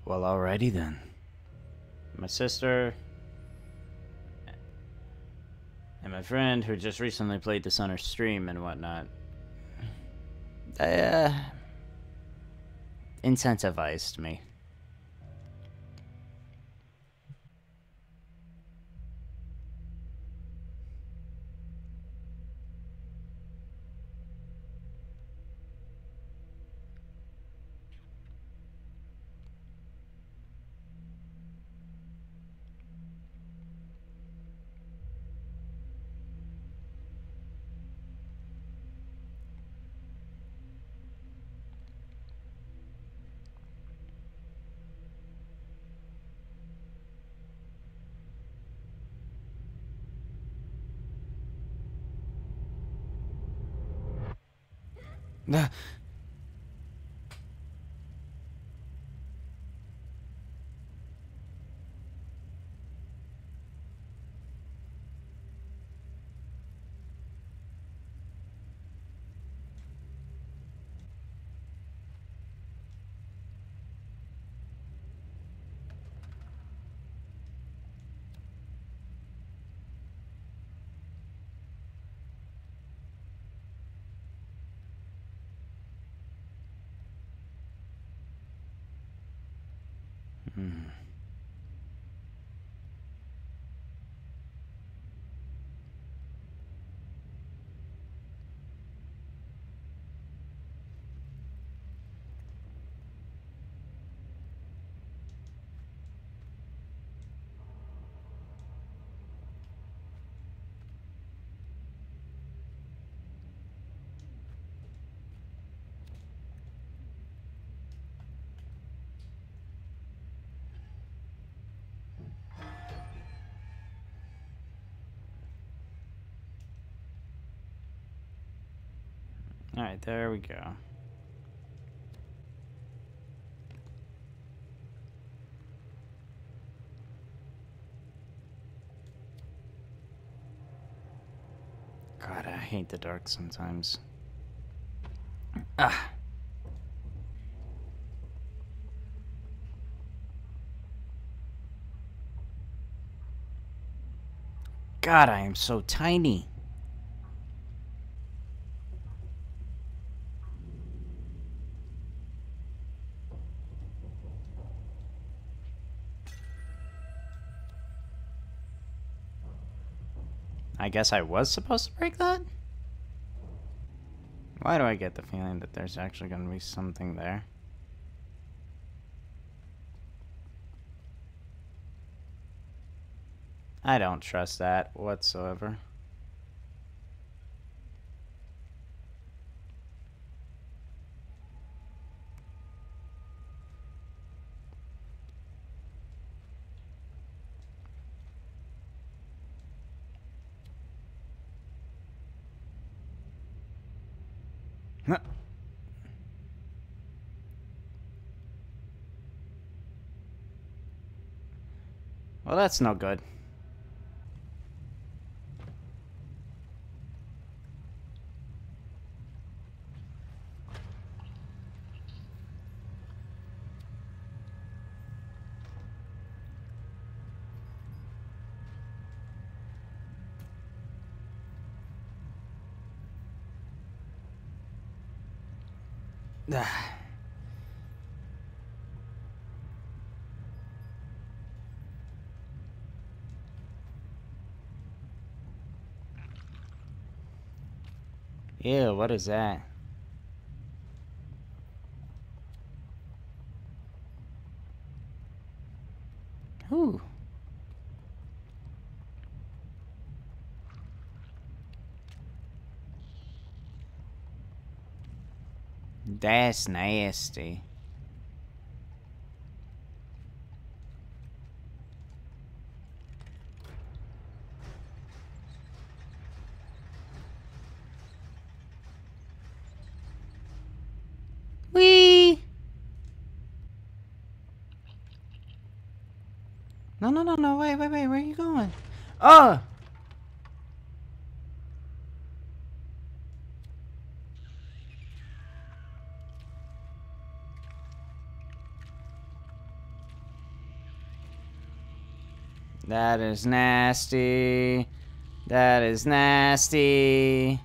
Well, alrighty then. My sister and my friend who just recently played this on her stream and whatnot, they, incentivized me. Hmm. Alright, there we go. God, I hate the dark sometimes. Ah. God, I am so tiny. I guess I was supposed to break that? Why do I get the feeling that there's actually going to be something there? I don't trust that whatsoever. Well, that's no good. Ew, what is that? Ooh. That's nasty. Wee. No, no, no, no, wait, wait, wait, where are you going? Oh! That is nasty. That is nasty.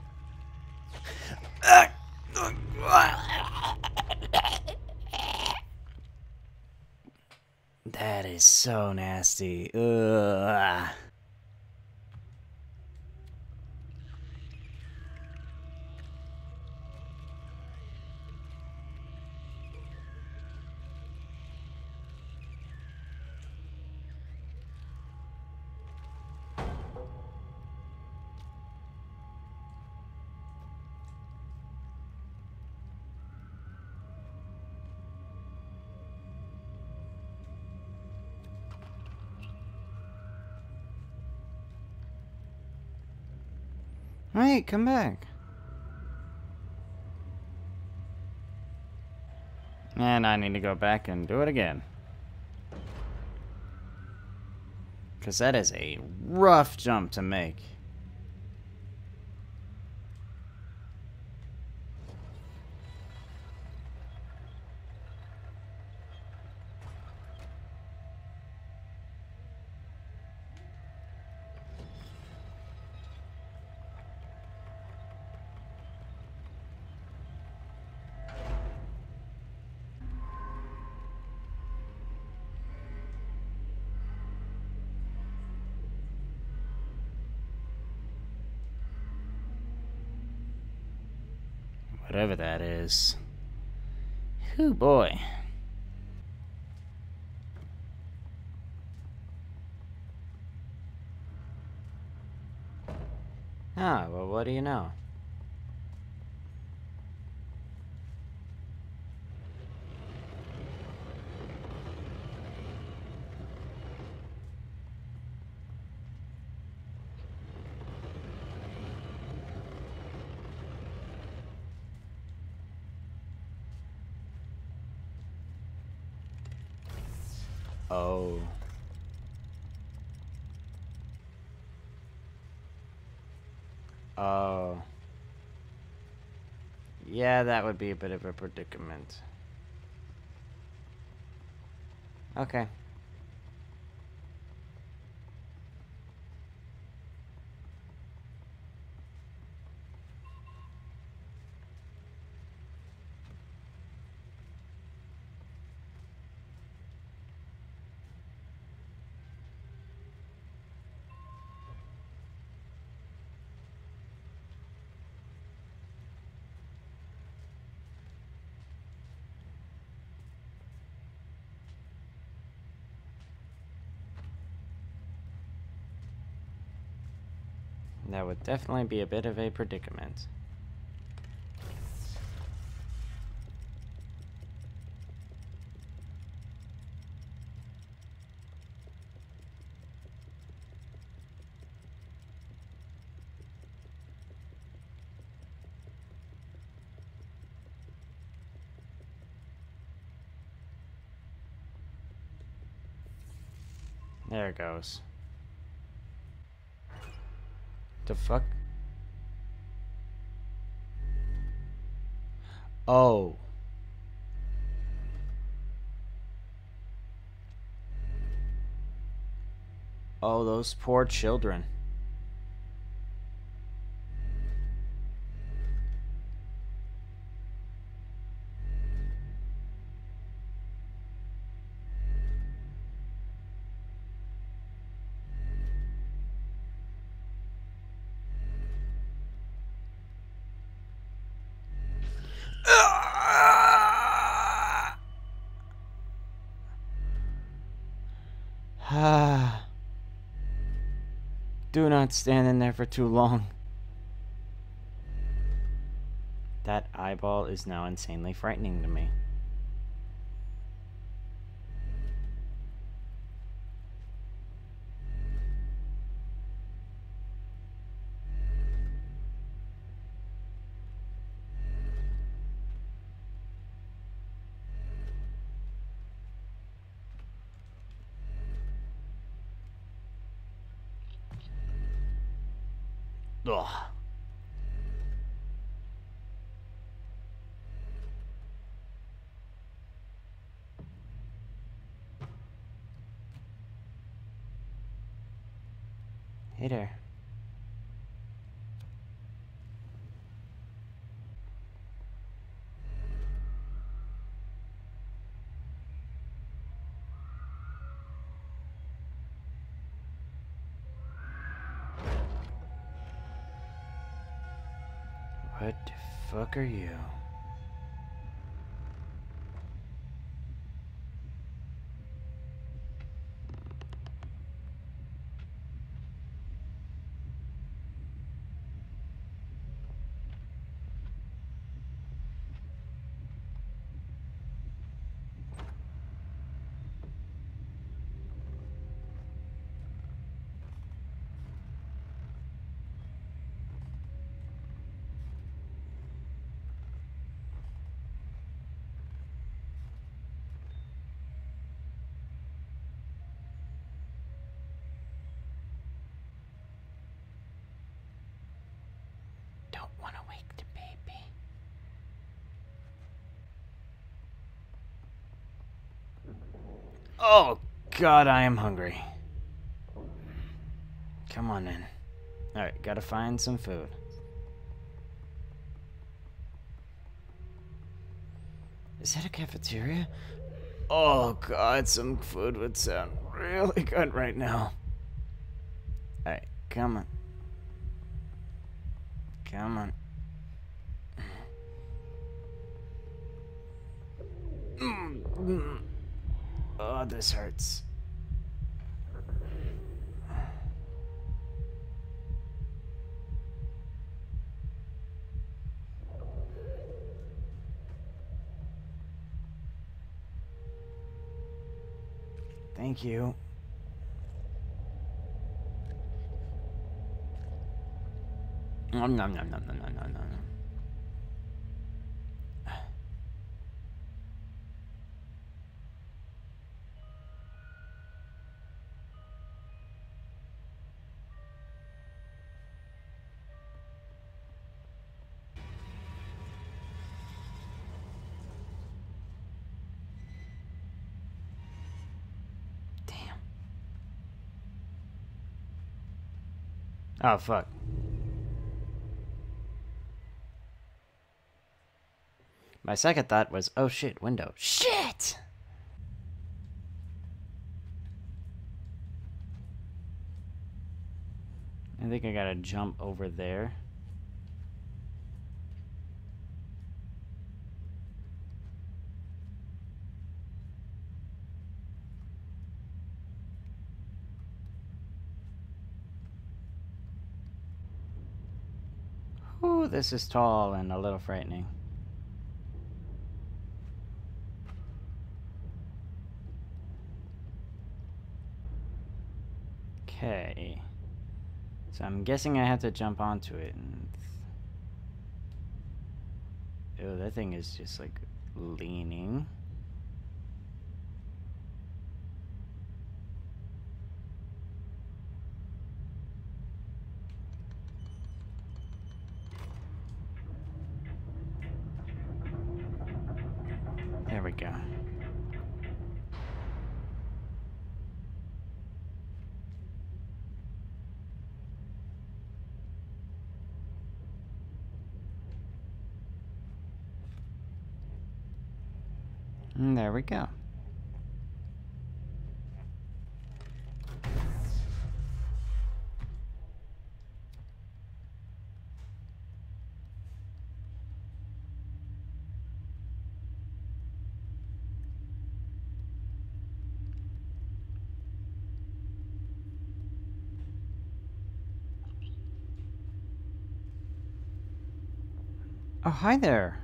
That is so nasty. Ugh. Wait, come back. And I need to go back and do it again. Because that is a rough jump to make. Whatever that is. Whew, boy. Ah, well, what do you know? Oh. Oh. Yeah, that would be a bit of a predicament. Okay. That would definitely be a bit of a predicament. There it goes. The fuck? Oh. Oh, those poor children. Do not stand in there for too long. That eyeball is now insanely frightening to me. Ugh. Hey there. What the fuck are you? Don't want to wake the baby. Oh, God, I am hungry. Come on in. Alright, gotta find some food. Is that a cafeteria? Oh, God, some food would sound really good right now. Alright, come on. Come on. Oh, this hurts. Thank you. Nom nom nom nom nom nom nom nom. Damn. Oh, fuck. My second thought was, oh shit, window. Shit! I think I gotta jump over there. Ooh, this is tall and a little frightening. Okay. So I'm guessing I have to jump onto it and... Oh, that thing is just like leaning. There we go. And there we go. Oh, hi there.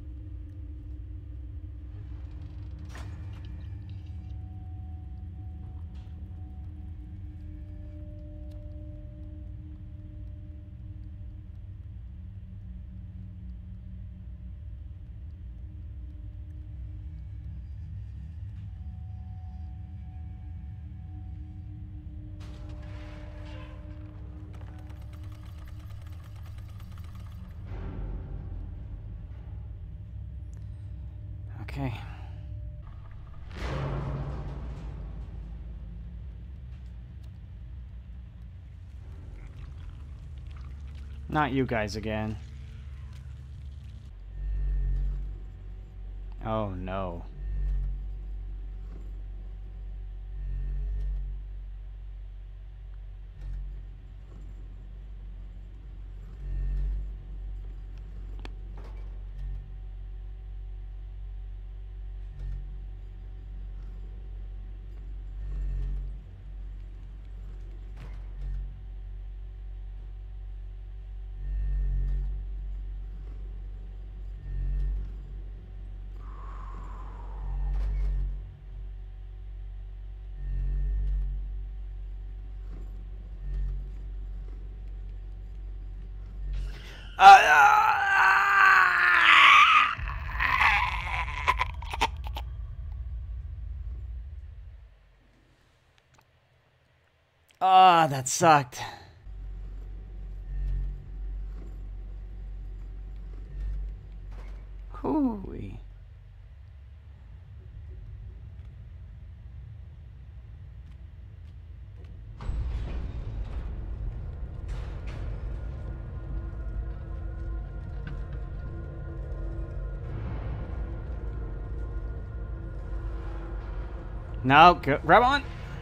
Okay. Not you guys again. Oh no. Ah, that sucked. Hooey. No, grab on.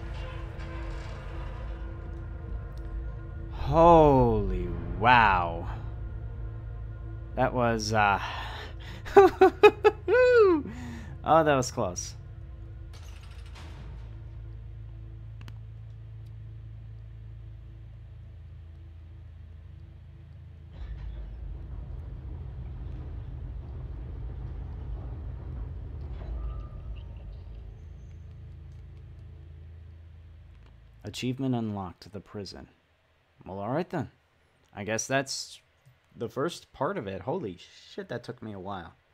Holy wow. That was, oh, that was close. Achievement unlocked, the prison. Well, alright then. I guess that's the first part of it. Holy shit, that took me a while.